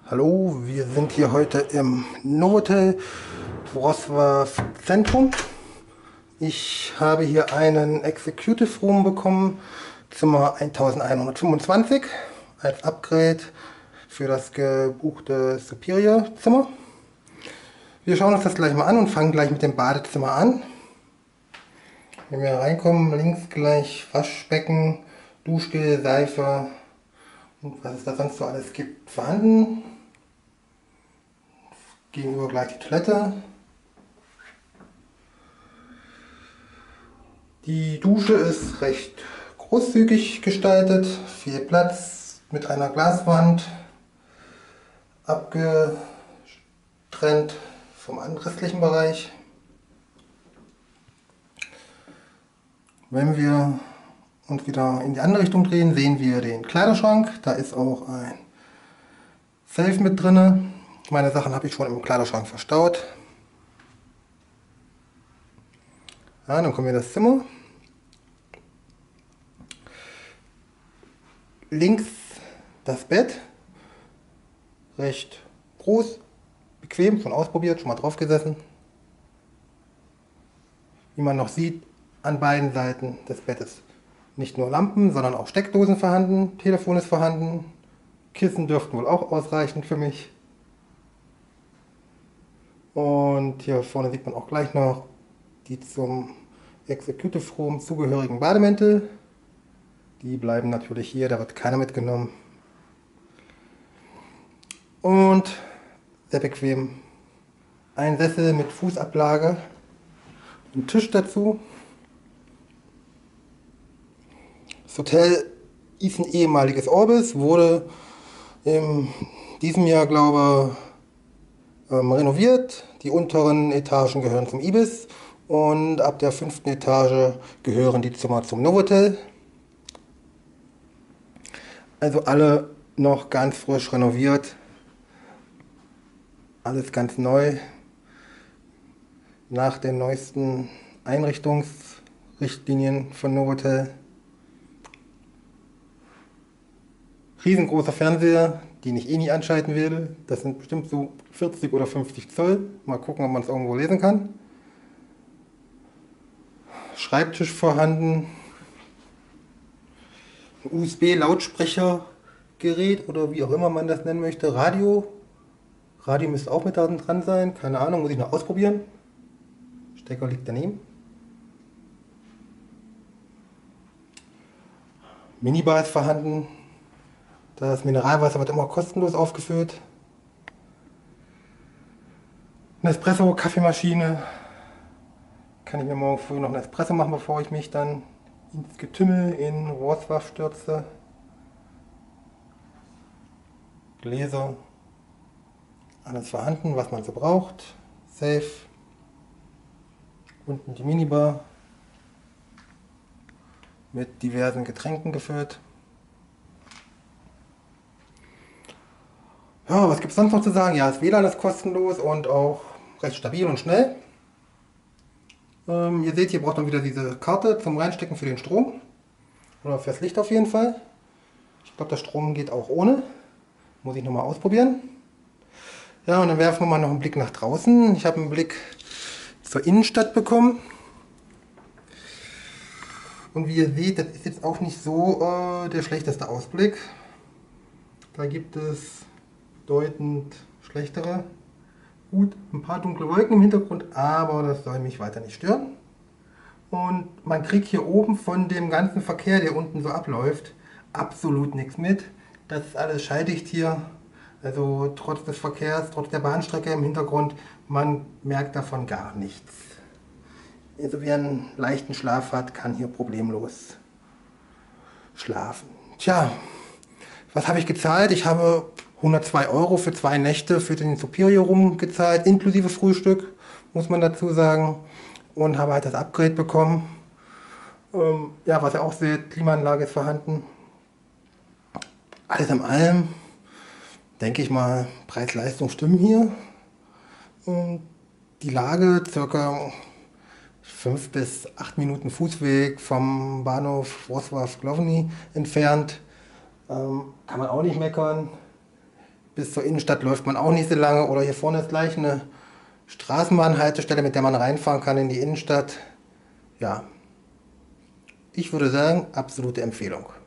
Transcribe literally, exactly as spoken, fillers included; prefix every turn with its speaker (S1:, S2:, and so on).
S1: Hallo, wir sind hier heute im Novotel Wrocław Zentrum. Ich habe hier einen Executive Room bekommen, Zimmer elfhundertfünfundzwanzig, als Upgrade für das gebuchte Superior Zimmer. Wir schauen uns das gleich mal an und fangen gleich mit dem Badezimmer an. Wenn wir reinkommen, links gleich Waschbecken, Duschgel, Seife und was es da sonst so alles gibt vorhanden. Gegenüber gleich die Toilette. Die Dusche ist recht großzügig gestaltet, viel Platz mit einer Glaswand, abgetrennt vom restlichen Bereich. Wenn wir uns wieder in die andere Richtung drehen, sehen wir den Kleiderschrank. Da ist auch ein Safe mit drin. Meine Sachen habe ich schon im Kleiderschrank verstaut. Ja, dann kommen wir in das Zimmer. Links das Bett. Recht groß, bequem, schon ausprobiert, schon mal drauf gesessen. Wie man noch sieht, an beiden Seiten des Bettes nicht nur Lampen, sondern auch Steckdosen vorhanden. Telefon ist vorhanden. Kissen dürften wohl auch ausreichen für mich. Und hier vorne sieht man auch gleich noch die zum Executive Room zugehörigen Bademäntel. Die bleiben natürlich hier, da wird keiner mitgenommen. Und sehr bequem. Ein Sessel mit Fußablage, ein Tisch dazu. Das Hotel ist ein ehemaliges Orbis, wurde in diesem Jahr, glaube ich, ähm, renoviert. Die unteren Etagen gehören zum Ibis und ab der fünften Etage gehören die Zimmer zum Novotel. Also alle noch ganz frisch renoviert. Alles ganz neu. Nach den neuesten Einrichtungsrichtlinien von Novotel. Riesengroßer Fernseher, den ich eh nie anschalten werde. Das sind bestimmt so vierzig oder fünfzig Zoll. Mal gucken, ob man es irgendwo lesen kann. Schreibtisch vorhanden. Ein U S B-Lautsprechergerät oder wie auch immer man das nennen möchte. Radio. Radio müsste auch mit da dran sein. Keine Ahnung, muss ich noch ausprobieren. Stecker liegt daneben. Minibar ist vorhanden. Das Mineralwasser wird immer kostenlos aufgefüllt. Eine Espresso-Kaffeemaschine. Kann ich mir morgen früh noch einen Espresso machen, bevor ich mich dann ins Getümmel in Wrocław stürze. Gläser. Alles vorhanden, was man so braucht. Safe. Unten die Minibar. Mit diversen Getränken gefüllt. Ja, was gibt es sonst noch zu sagen? Ja, das W L A N ist kostenlos und auch recht stabil und schnell. Ähm, ihr seht, hier braucht man wieder diese Karte zum Reinstecken für den Strom. Oder fürs Licht auf jeden Fall. Ich glaube, der Strom geht auch ohne. Muss ich nochmal ausprobieren. Ja, und dann werfen wir mal noch einen Blick nach draußen. Ich habe einen Blick zur Innenstadt bekommen. Und wie ihr seht, das ist jetzt auch nicht so äh, der schlechteste Ausblick. Da gibt es bedeutend schlechtere. Gut, ein paar dunkle Wolken im Hintergrund, aber das soll mich weiter nicht stören. Und man kriegt hier oben von dem ganzen Verkehr, der unten so abläuft, absolut nichts mit. Das ist alles schalldicht hier. Also trotz des Verkehrs, trotz der Bahnstrecke im Hintergrund, man merkt davon gar nichts. Also wer einen leichten Schlaf hat, kann hier problemlos schlafen. Tja, was habe ich gezahlt? Ich habe hundertzwei Euro für zwei Nächte für den Superior Room gezahlt, inklusive Frühstück, muss man dazu sagen. Und habe halt das Upgrade bekommen. Ähm, ja, was ihr auch seht, Klimaanlage ist vorhanden. Alles in allem, denke ich mal, Preis-Leistung stimmen hier. Und die Lage circa fünf bis acht Minuten Fußweg vom Bahnhof Wrocław Główny entfernt. Ähm, kann man auch nicht meckern. Bis zur Innenstadt läuft man auch nicht so lange. Oder hier vorne ist gleich eine Straßenbahnhaltestelle, mit der man reinfahren kann in die Innenstadt. Ja, ich würde sagen, absolute Empfehlung.